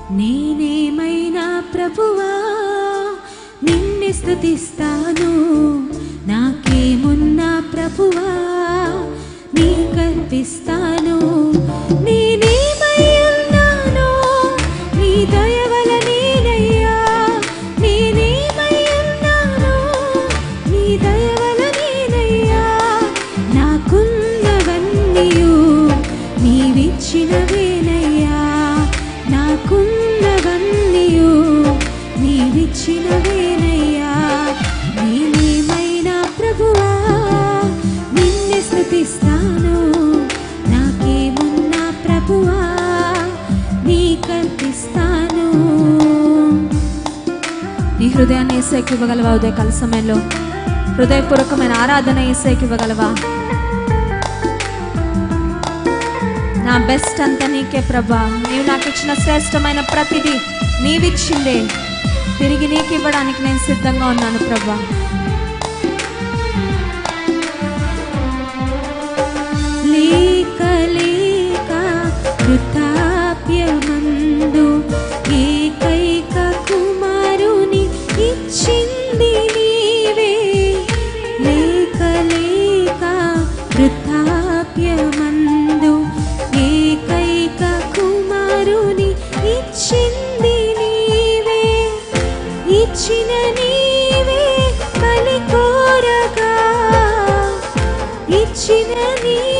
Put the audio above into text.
నేనేమైనా ప్రభువా నిన్నే స్తుతిస్తాను, నాకేమున్నా ప్రభువా నీకర్పిస్తాను. నేనేమై ఉన్నానో నీ దయ వలనేనయ్యా, నేనేమై ఉన్నానో నీ దయ వలనేనయ్యా. నాకున్నవన్నీయు నీవిచ్చినవేనయ్యా, నాకున్నవన్నీయు నీవిచ్చినవేనయ్యా. నేనేమైనా ప్రభువా నిన్నే స్తుతిస్తాను, నాకేమున్నా ప్రభువా నీకర్పిస్తాను. నీ హృదయాన్ని యేసుకి ఇవ్వగలవా? ఉదయకాల సమయంలో హృదయపూర్వకమైన ఆరాధన యేసుకి ఇవ్వగలవా? నా బెస్ట్ అంతా నీకే ప్రభా, నీవు నాకు ఇచ్చిన శ్రేష్టమైన ప్రతిదీ నీవిచ్చిందే, తిరిగి నీకు ఇవ్వడానికి నేను సిద్ధంగా ఉన్నాను ప్రభా. లేక లేక వృద్ధాప్యమందు ఏకైక కుమారుని ఇచ్చింది నీవే. లేక లేక వృద్ధాప్యమందు ఏకైక కుమారుని ఇచ్చింది నీవే. ఇచ్చిన నీవే బలి కోరగా, ఇచ్చిన నీ